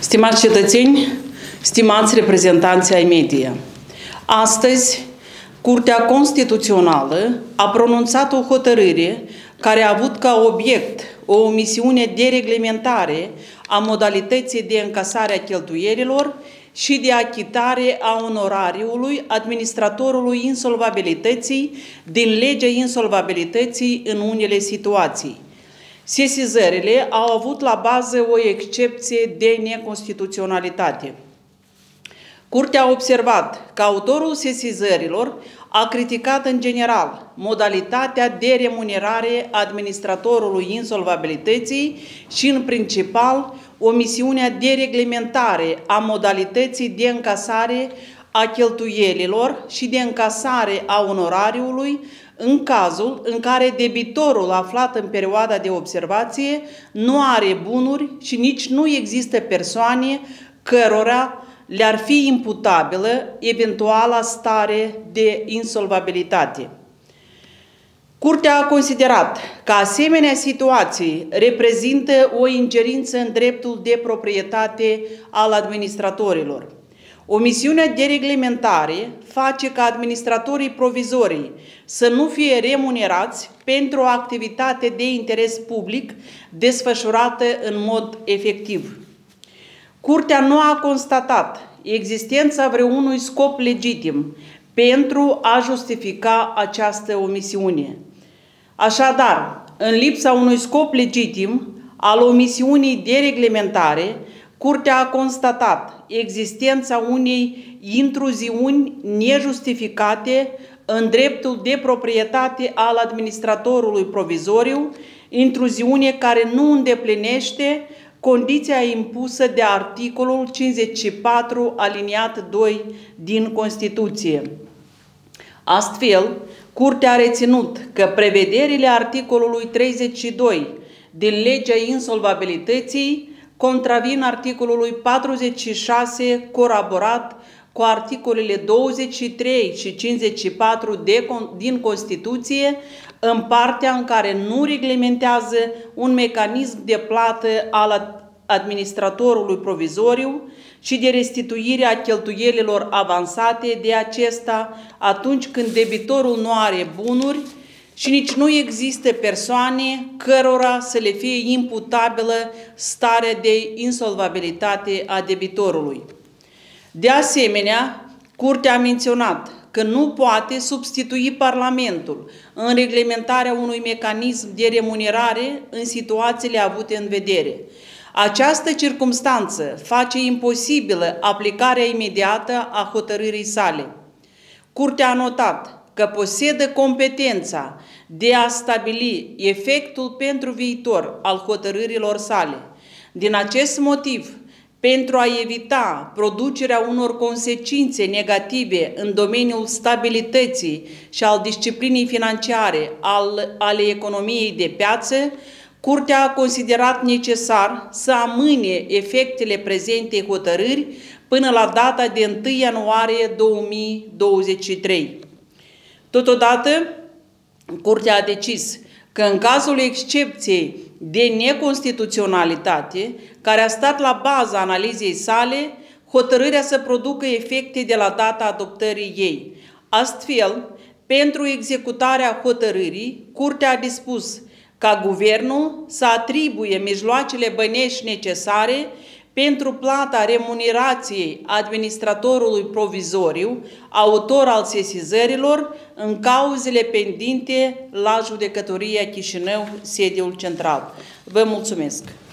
Stimați cetățeni, stimați reprezentanți ai media, astăzi Curtea Constituțională a pronunțat o hotărâre care a avut ca obiect o omisiune de reglementare a modalității de încasare a cheltuielilor și de achitare a onorariului administratorului insolvabilității din legea insolvabilității în unele situații. Sesizările au avut la bază o excepție de neconstituționalitate. Curtea a observat că autorul sesizărilor a criticat în general modalitatea de remunerare a administratorului insolvabilității și în principal omisiunea de reglementare a modalității de încasare a cheltuielilor și de încasare a onorariului în cazul în care debitorul aflat în perioada de observație nu are bunuri și nici nu există persoane cărora le-ar fi imputabilă eventuala stare de insolvabilitate. Curtea a considerat că asemenea situații reprezintă o ingerință în dreptul de proprietate al administratorilor. Omisiunea de reglementare face ca administratorii provizorii să nu fie remunerați pentru o activitate de interes public desfășurată în mod efectiv. Curtea nu a constatat existența vreunui scop legitim pentru a justifica această omisiune. Așadar, în lipsa unui scop legitim al omisiunii de reglementare, Curtea a constatat existența unei intruziuni nejustificate în dreptul de proprietate al administratorului provizoriu, intruziune care nu îndeplinește condiția impusă de articolul 54 aliniat 2 din Constituție. Astfel, Curtea a reținut că prevederile articolului 32 din legea insolvabilității contravin articolului 46 coroborat cu articolele 23 și 54 din Constituție în partea în care nu reglementează un mecanism de plată al administratorului provizoriu și de restituire a cheltuielilor avansate de acesta atunci când debitorul nu are bunuri și nici nu există persoane cărora să le fie imputabilă starea de insolvabilitate a debitorului. De asemenea, Curtea a menționat că nu poate substitui Parlamentul în reglementarea unui mecanism de remunerare în situațiile avute în vedere. Această circumstanță face imposibilă aplicarea imediată a hotărârii sale. Curtea a notat că posedă competența de a stabili efectul pentru viitor al hotărârilor sale. Din acest motiv, pentru a evita producerea unor consecințe negative în domeniul stabilității și al disciplinei financiare ale economiei de piață, Curtea a considerat necesar să amâne efectele prezentei hotărâri până la data de 1 ianuarie 2023. Totodată, Curtea a decis că în cazul excepției de neconstituționalitate, care a stat la baza analizei sale, hotărârea să producă efecte de la data adoptării ei. Astfel, pentru executarea hotărârii, Curtea a dispus ca Guvernul să atribuie mijloacele bănești necesare pentru plata remunerației administratorului provizoriu, autor al sesizărilor, în cauzele pendinte la Judecătoria Chișinău, sediul central. Vă mulțumesc!